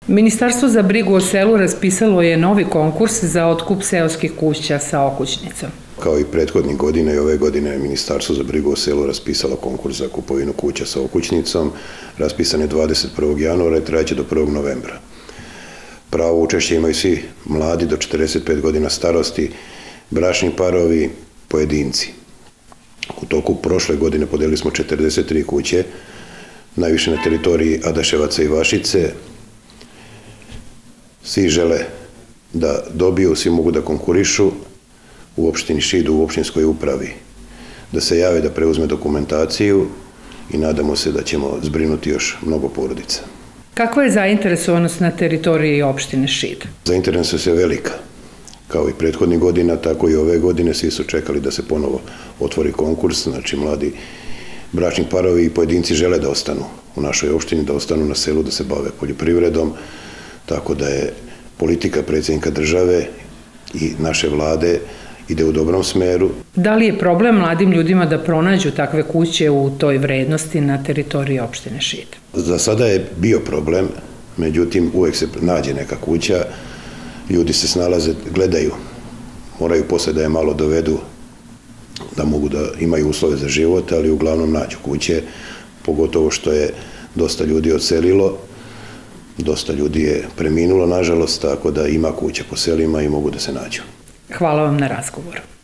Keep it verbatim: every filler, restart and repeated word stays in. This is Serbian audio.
Ministarstvo za brigu o selu raspisalo je novi konkurs za otkup seoskih kuća sa okućnicom. Kao i prethodnih godina i ove godine Ministarstvo za brigu o selu raspisalo konkurs za kupovinu kuća sa okućnicom. Raspisan je dvadeset prvog januara i trajaće do prvog novembra. Pravo učešće imaju svi mladi do četrdeset pet godina starosti, bračni parovi, pojedinci. U toku prošle godine podelili smo četrdeset tri kuće, najviše na teritoriji Adaševaca i Vašice. Svi žele da dobiju, svi mogu da konkurišu u opštini Šid, u opštinskoj upravi, da se jave, da preuzme dokumentaciju i nadamo se da ćemo zbrinuti još mnogo porodica. Kakva je zainteresovanost na teritoriji opštine Šid? Zainteresovanost je velika. Kao i prethodnih godina, tako i ove godine, svi su čekali da se ponovo otvori konkurs, znači mladi bračni parovi i pojedinci žele da ostanu u našoj opštini, da ostanu na selu, da se bave poljoprivredom, tako da je politika predsjednika države i naše vlade ide u dobrom smeru. Da li je problem mladim ljudima da pronađu takve kuće u toj vrednosti na teritoriji opštine Šid? Za sada je bio problem, međutim uvek se nađe neka kuća, ljudi se snalaze, gledaju, moraju posle da je malo dovedu, da mogu da imaju uslove za život, ali uglavnom nađu kuće, pogotovo što je dosta ljudi odselilo, dosta ljudi je preminulo, nažalost, tako da ima kuće po selima i mogu da se nađu. Hvala vam na razgovoru.